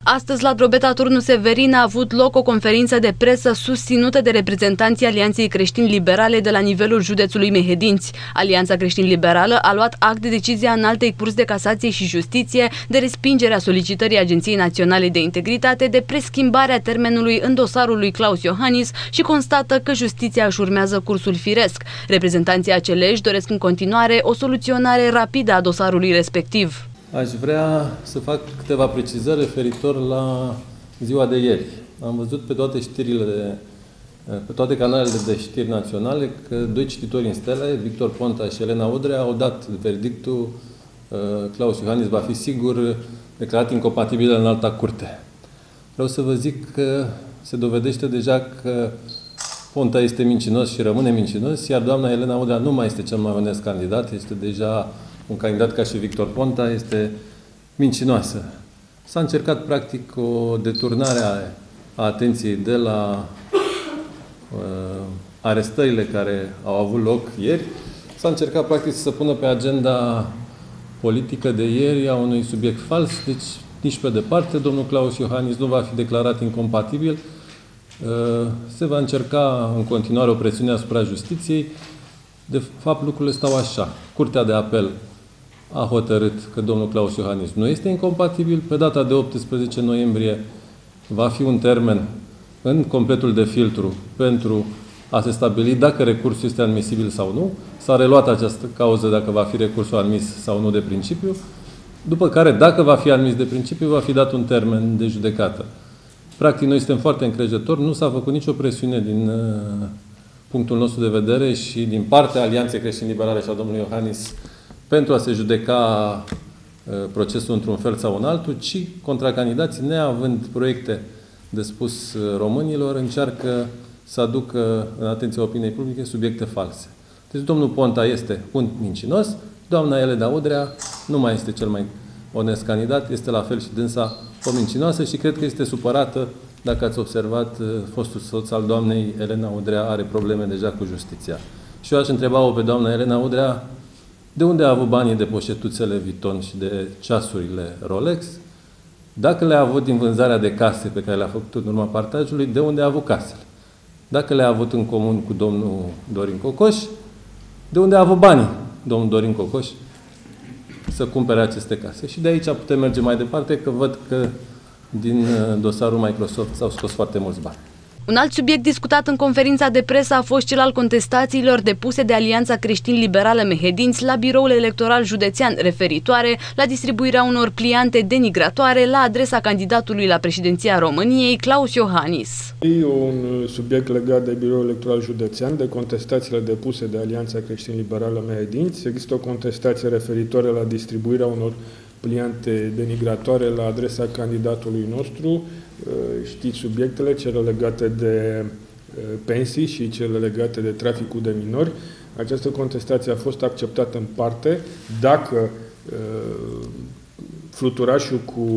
Astăzi, la Drobeta Turnu Severin, a avut loc o conferință de presă susținută de reprezentanții Alianței Creștin-Liberale de la nivelul județului Mehedinți. Alianța Creștin-Liberală a luat act de decizia Înaltei Curți de Casație și Justiție de respingerea solicitării Agenției Naționale de Integritate de preschimbarea termenului în dosarul lui Claus Iohannis și constată că justiția își urmează cursul firesc. Reprezentanții aceleși doresc în continuare o soluționare rapidă a dosarului respectiv. Aș vrea să fac câteva precizări referitor la ziua de ieri. Am văzut pe toate știrile, pe toate canalele de știri naționale că doi cititori în stele, Victor Ponta și Elena Udrea, au dat verdictul Claus Iohannis va fi sigur declarat incompatibil în alta curte. Vreau să vă zic că se dovedește deja că Ponta este mincinos și rămâne mincinos, iar doamna Elena Udrea nu mai este cel mai onest candidat, este deja un candidat ca și Victor Ponta, este mincinoasă. S-a încercat, practic, o deturnare a atenției de la arestările care au avut loc ieri. S-a încercat, practic, să se pună pe agenda politică de ieri a unui subiect fals, deci nici pe departe. Domnul Claus Iohannis nu va fi declarat incompatibil. Se va încerca în continuare o presiune asupra justiției. De fapt, lucrurile stau așa. Curtea de apel a hotărât că domnul Claus Iohannis nu este incompatibil. Pe data de 18 noiembrie va fi un termen în completul de filtru pentru a se stabili dacă recursul este admisibil sau nu. S-a reluat această cauză dacă va fi recursul admis sau nu de principiu. După care, dacă va fi admis de principiu, va fi dat un termen de judecată. Practic, noi suntem foarte încrezători. Nu s-a făcut nicio presiune din punctul nostru de vedere și din partea Alianței Creștin-Liberale și a domnului Iohannis pentru a se judeca procesul într-un fel sau în altul, ci contracandidații, neavând proiecte de spus românilor, încearcă să aducă în atenția opiniei publice subiecte false. Deci domnul Ponta este un mincinos, doamna Elena Udrea nu mai este cel mai onest candidat, este la fel și dânsa o mincinoasă și cred că este supărată, dacă ați observat, fostul soț al doamnei Elena Udrea are probleme deja cu justiția. Și eu aș întreba-o pe doamna Elena Udrea de unde a avut banii de poșetuțele Vuitton și de ceasurile Rolex, dacă le-a avut din vânzarea de case pe care le-a făcut în urma partajului, de unde a avut casele. Dacă le-a avut în comun cu domnul Dorin Cocoș, de unde a avut banii domnul Dorin Cocoș să cumpere aceste case. Și de aici putem merge mai departe, că văd că din dosarul Microsoft s-au scos foarte mulți bani. Un alt subiect discutat în conferința de presă a fost cel al contestațiilor depuse de Alianța Creștin-Liberală Mehedinți la biroul electoral județean, referitoare la distribuirea unor pliante denigratoare la adresa candidatului la președinția României, Claus Iohannis. E un subiect legat de biroul electoral județean, de contestațiile depuse de Alianța Creștin-Liberală Mehedinți. Există o contestație referitoare la distribuirea unor pliante denigratoare la adresa candidatului nostru. Știți subiectele, cele legate de pensii și cele legate de traficul de minori. Această contestație a fost acceptată în parte. Dacă fluturașul cu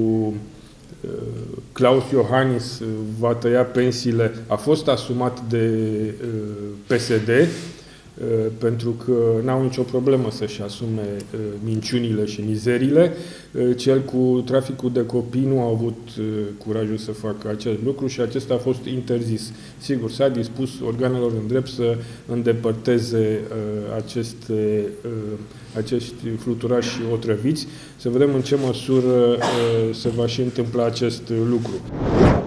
Claus Iohannis va tăia pensiile, a fost asumat de PSD, pentru că n-au nicio problemă să-și asume minciunile și mizerile. Cel cu traficul de copii nu a avut curajul să facă acest lucru și acesta a fost interzis. Sigur, s-a dispus organelor în drept să îndepărteze acești fluturași otrăviți. Să vedem în ce măsură se va și întâmpla acest lucru.